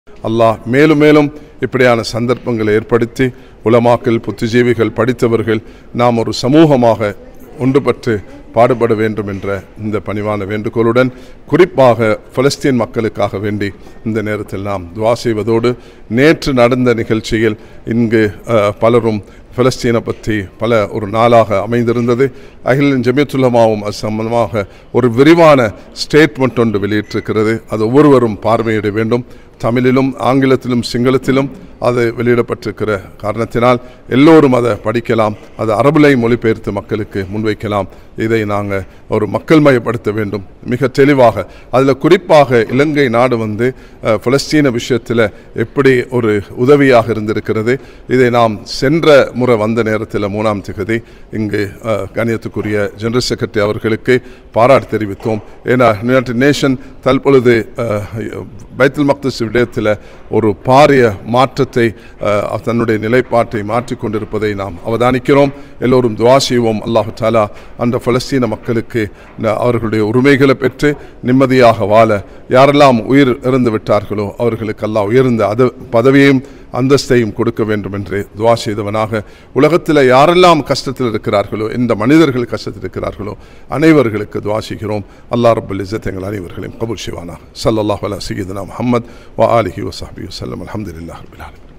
அல்லாஹ் மேலும் மேலும் இப்படியான சந்தர்ப்பங்களை ஏற்படுத்தி உலமாக்கள், புத்திஜீவிகள், படித்தவர்கள் நாம் ஒரு சமூகமாக ஒன்றுபட்டு பாடுபட வேண்டும் என்ற இந்த பணிவான வேண்டுகோளுடன் குறிப்பாக பலஸ்தீன் மக்களுக்காக வேண்டி இந்த நேரத்தில் நாம் துஆ செய்வதோடு, நேற்று நடந்த நிகழ்ச்சியில் இங்கு பலரும் பலஸ்தீனை பற்றி ஒரு நாளாக அமைந்திருந்தது. அகில ஜமியத்துல் உலமாவும் அது சம்பந்தமாக ஒரு விரிவான ஸ்டேட்மெண்ட் ஒன்று வெளியிட்டிருக்கிறது. அது ஒவ்வொருவரும் பார்வையிட வேண்டும். தமிழிலும் ஆங்கிலத்திலும் சிங்களத்திலும் அது வெளியிடப்பட்டிருக்கிற காரணத்தினால் எல்லோரும் அதை படிக்கலாம், அதை அரபுலை மொழிபெயர்த்து மக்களுக்கு முன்வைக்கலாம். இதை நாங்கள் ஒரு மக்கள் மயப்படுத்த வேண்டும் மிக தெளிவாக. அதில் குறிப்பாக இலங்கை நாடு பலஸ்தீன விஷயத்தில் எப்படி ஒரு உதவியாக இருந்திருக்கிறது. இதை நாம் சென்ற முறை வந்த நேரத்தில் 3ஆம் தேதி இங்கு கண்ணியத்துக்குரிய ஜெனரல் செக்ரட்டரி அவர்களுக்கு பாராட்டு தெரிவித்தோம். ஏன்னா யுனைடெட் நேஷன் தற்பொழுது பைத்துல் மக்திஸ் விடயத்தில் ஒரு பாரிய மாற்றத்தை தன்னுடைய நிலைப்பாட்டை மாற்றிக்கொண்டிருப்பதை நாம் அவதானிக்கிறோம். எல்லோரும் துஆ செய்வோம். அல்லாஹு தஆலா அந்த பலஸ்தீன மக்களுக்கு அவர்களுடைய உரிமைகளை பெற்று நிம்மதியாக வாழ, யாரெல்லாம் உயிர் இறந்து விட்டார்களோ அவர்களுக்கு அல்லாஹ் உயர்ந்த பதவியையும் அந்தஸ்தையும் கொடுக்க வேண்டும் என்று துஆ செய்தவனாக, உலகத்தில் யாரெல்லாம் கஷ்டத்தில் இருக்கிறார்களோ, எந்த மனிதர்கள் கஷ்டத்தில் இருக்கிறார்களோ அனைவர்களுக்கு துஆ செய்கிறோம். அல்லாஹ் ரப்பல் இஸ்ஸத் எங்கள் அனைவர்களையும் கபூல் செய்வானாக. ஸல்லல்லாஹு அலா சய்யிதினா முஹம்மத் வ ஆலிஹி வ ஸஹ்பிஹி வஸல்லம். அல்ஹம்துலில்லாஹி ரப்பில் ஆலமீன்.